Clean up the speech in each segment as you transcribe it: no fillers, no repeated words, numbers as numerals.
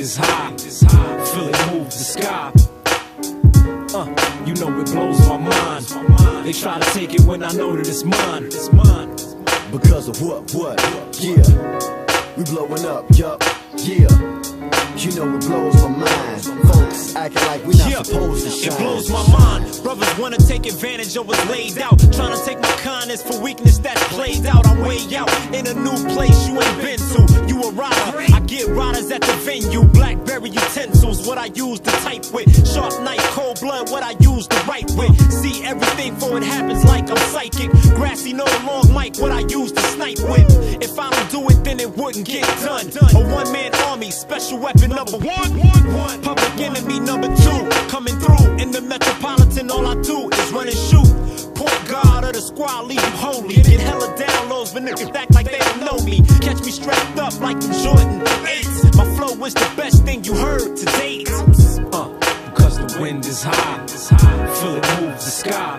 is high, feel it move the sky. You know it blows my mind. They try to take it when I know that it's mine. Because of what? Yeah, we blowing up, yup, yeah. You know it blows my mind. Folks acting like we not supposed to shine. It blows my mind. Brothers wanna take advantage of what's laid out, trying to take my kindness for weakness that's played out. I'm way out in a new place you ain't been to. You a rider, I get riders at the venue. Blackberry utensils, what I use to type with. Sharp knife, cold blood, what I use to write with. See everything for it happens like I'm psychic. Grassy, no long mic, what I use to snipe with. If I don't do it, then it wouldn't get done. A one-man army, special weapon number one. Public enemy number two. Coming through in the metropolitan, all I do is run and shoot. Point guard of the squad, leave you holy. Get hella downloads, but niggas act like they don't know me. Catch me strapped up like the Jordan 8s. My flow is the best thing you heard to date. Because the wind is high, feel it move the sky.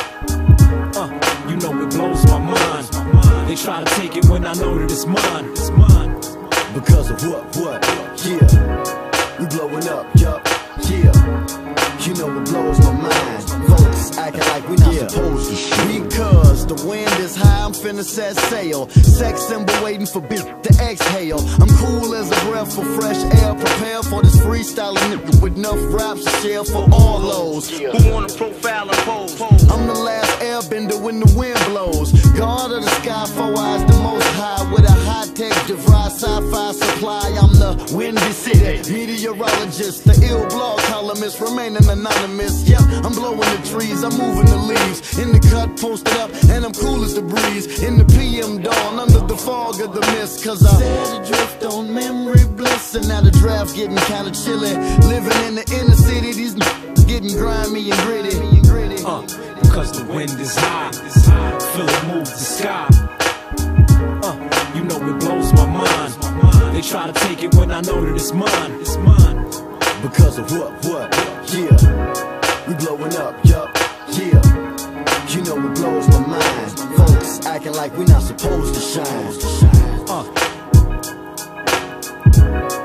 You know it blows my mind. They try to take it when I know that it's mine. Because of what? Yeah, we blowing up, yup, yeah. You know it blows my mind. Folks acting like we not supposed to shine. Because the wind is high, I'm finna set sail. Sex symbol waiting for bitch to exhale. I'm cool as a breath for fresh air. Prepare for this freestyling nigga with enough raps to share for all those who wanna profile and pose. I'm the last airbender when the wind blows. God of the sky, four eyes, the most high. With a high-tech device, sci-fi supply. I'm the windy city meteorologist, the ill blog columnist, remaining anonymous. Yeah, I'm blowing the trees, I'm moving the leaves. In the cut, posted up, and I'm cool as the breeze. In the PM dawn, under the fog of the mist. Cause I set adrift on memory bliss. And now the draft getting kinda chilly. Living in the inner city, these getting grimy and gritty. Because the wind is high, feel it move the sky. You know it blows my mind. They try to take it when I know that it's mine. Because of what? Yeah, we blowing up, yup, yeah. You know it blows my mind. Folks acting like we not supposed to shine.